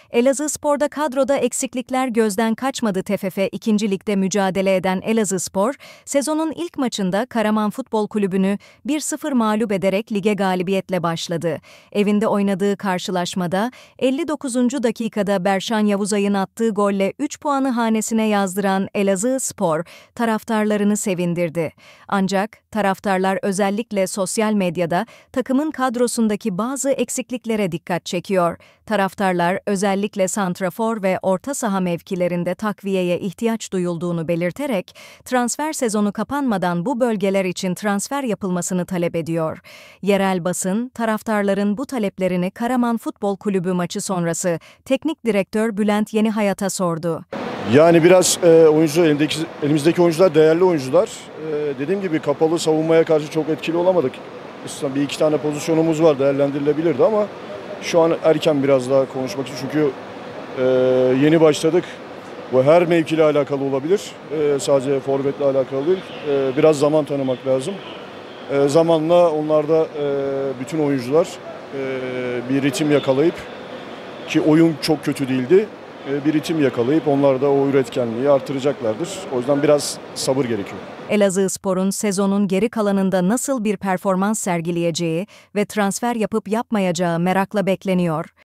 Elazığspor'da kadroda eksiklikler gözden kaçmadı. TFF 2. Lig'de mücadele eden Elazığspor, sezonun ilk maçında Karaman Futbol Kulübü'nü 1-0 mağlup ederek lige galibiyetle başladı. Evinde oynadığı karşılaşmada 59. dakikada Berşan Yavuzay'ın attığı golle 3 puanı hanesine yazdıran Elazığspor taraftarlarını sevindirdi. Ancak taraftarlar özellikle sosyal medyada takımın kadrosundaki bazı eksikliklere dikkat çekiyor. Taraftarlar özellikle santrafor ve orta saha mevkilerinde takviyeye ihtiyaç duyulduğunu belirterek transfer sezonu kapanmadan bu bölgeler için transfer yapılmasını talep ediyor. Yerel basın taraftarların bu taleplerini Karaman Futbol Kulübü maçı sonrası teknik direktör Bülent Yenihayat'a sordu. Yani biraz elimizdeki oyuncular değerli oyuncular. Dediğim gibi kapalı savunmaya karşı çok etkili olamadık. Bir iki tane pozisyonumuz var, değerlendirilebilirdi ama şu an erken biraz daha konuşmak için. Çünkü yeni başladık. Bu her mevkiyle alakalı olabilir. Sadece forvetle alakalı değil. Biraz zaman tanımak lazım. Zamanla onlarda bütün oyuncular bir ritim yakalayıp, ki oyun çok kötü değildi, bir ritim yakalayıp onlar da o üretkenliği artıracaklardır. O yüzden biraz sabır gerekiyor. Elazığspor'un sezonun geri kalanında nasıl bir performans sergileyeceği ve transfer yapıp yapmayacağı merakla bekleniyor.